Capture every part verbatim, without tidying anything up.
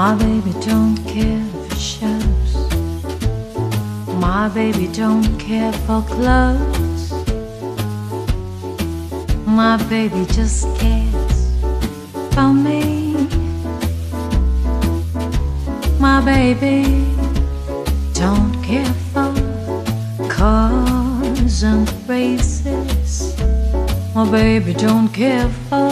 My baby don't care for shows. My baby don't care for clothes. My baby just cares for me. My baby don't care for cars and races. My baby don't care for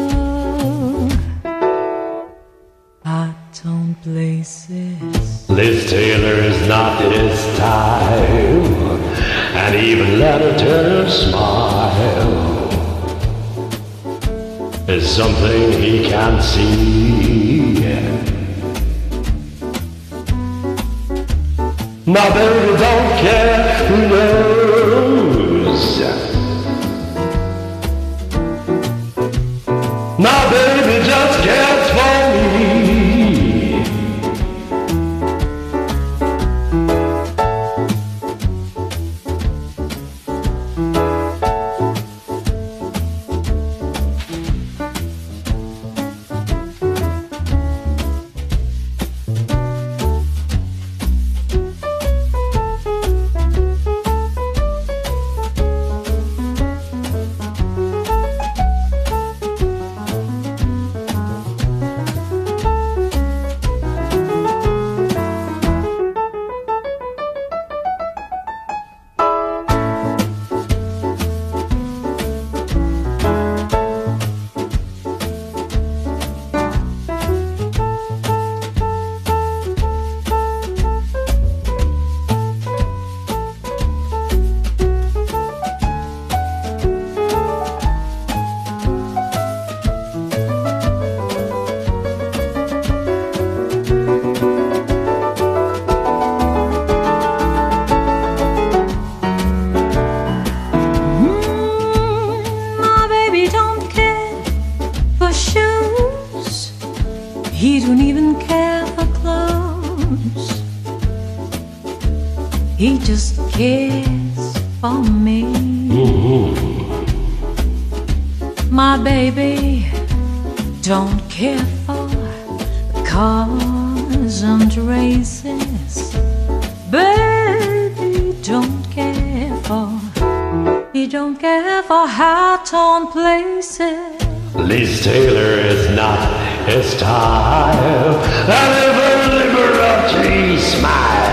hot-tone places. Liz Taylor is not his style, and even Lana Turner's smile is something he can't see. My baby don't care who knows. My baby just cares for me. He don't even care for clothes. He just cares for me. My baby don't care for cars and races. Baby don't care for, he don't care for high-tone places. Liz Taylor is not his style, and if her liberty smile